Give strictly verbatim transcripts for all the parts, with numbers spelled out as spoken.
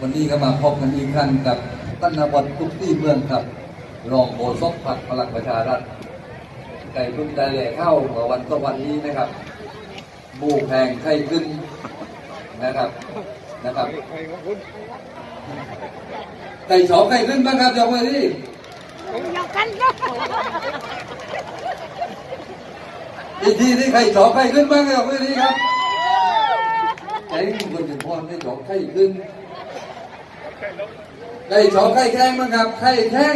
วันนี้ก็มาพบกันอีกครั้งกับท่านนวัดทุกที่เมืองครับรองโฆษกพรรคพลังประชารัฐไก่รุ่งได้แหล่เข้าเมื่อวันสวันนี้นะครับบูแพงไข้ขึ้นนะครับนะครับไก่ฉอไข้ขึ้นบ้างครับยกมือดิยกกันก็อีกทีที่ไข่ฉอไข้ขึ้นบ้างยกมือดิครับใจคนถึงพรได้ฉอไข้ขึ้นไก่ฉอไข่แข้งบ้างครับไข่แข้ง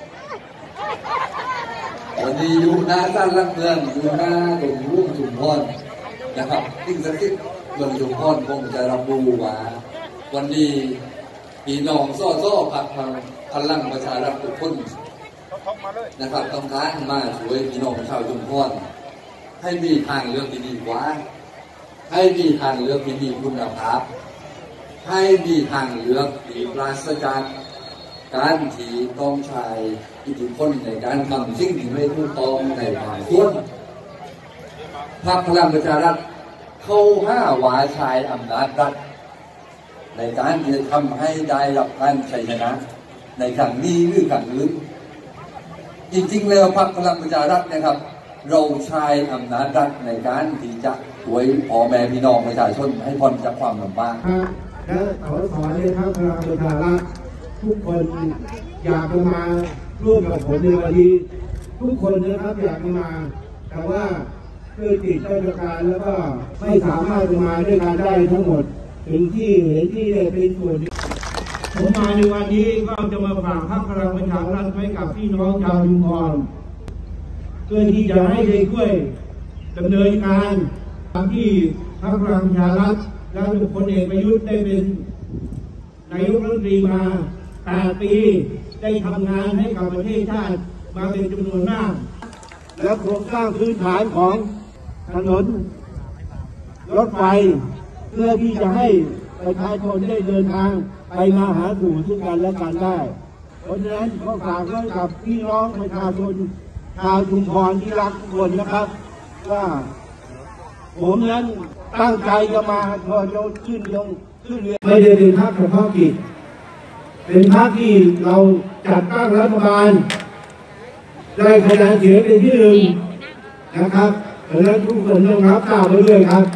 วันนี้อยู่หน้าด้านลักเมืองอยู่หน้าตรงรุ่งชุมพรนะครับทิ้งสักทีเมืองชุมพรคงจะรับรู้ว่าวันนี้พี่น้องซ้อซ้อพรรคพลังประชารัฐทุกคนนะครับต้องการมาช่วยพี่น้องชาวชุมพรให้มีทางเลือกที่ดีกว่าให้มีทางเลือกที่มีคุณภาพให้มีทางเลือกที่ปราศจากการที่ต้องใช้อิทธิพลในการทำสิ่งที่ไม่ถูกต้องในบางส่วนพรรคพลังประชารัฐเข้าห้าวาชายอำนาจรัฐในการที่จะทำให้ได้รับการชัยชนะในครั้งนี้หรือครั้งอื่นจริงๆแล้วพรรคพลังประชารัฐนะครับเราใช้อำนาจรัฐในการที่จะช่วยพ่อแม่พี่น้องประชาชนให้พ้นจากความลำบากและขอขอให้พรรคพลังประชารัฐทุกคนอยากจะมาร่วมกับผมในวันนี้ทุกคนนะครับอยากจะมาแต่ว่าด้วยติดราชการแล้วก็ไม่สามารถจะมาด้วยกันได้ทั้งหมดถึงที่เห็นที่ได้เป็นส่วนผมมาในวันนี้ก็จะมาฝากพรรคพลังประชารัฐไว้กับพี่น้องชาวชุมพรเพื่อที่จะให้ได้ช่วยดำเนินการตามที่พรรคพลังประชารัฐและทุกคนเอกประยุทธ์ได้เป็นนายกรัฐมนตรีมาแปดปีได้ทำงานให้กับประเทศชาติมาเป็นจำนวนมากและโครงสร้างพื้นฐานของถนนรถไฟเพื่อที่จะให้ประชาชนได้เดินทางไปมาหาสู่ซึ่งกันและกันได้เพราะฉะนั้นขอฝากไว้กับพี่น้องประชาชนชาวชุมพรที่รักทุกคนนะครับว่าผมนั้นตั้งใจจะมาพอจะขึ้นลงขึ้นเรือไม่ได้เป็นพรรคเฉพาะกิจเป็นพรรคที่เราจัดตั้งรัฐบาลได้คะแนนเสียงเป็นที่หนึ่งนะครับเพราะฉะนั้นทุกคนต้องรับทราบไปด้วยครับ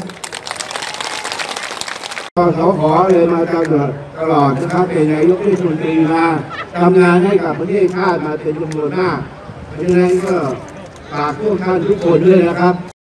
ก็สขเลยมาตลอดตลอดนะครับเป็นนายกเทศมนตรีมาทำงานให้กับประเทศชาติมาเป็นจำนวนมากเพราะฉะนั้นก็ฝากพวกท่านทุกคนด้วยนะครับ